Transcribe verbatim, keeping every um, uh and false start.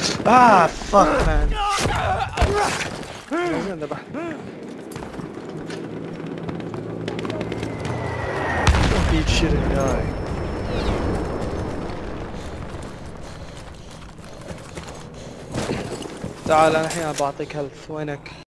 Ah, fuck, man. لازم ذبحت. Don't eat shit and die. تعال انا الحين بعطيك هيلث. وينك؟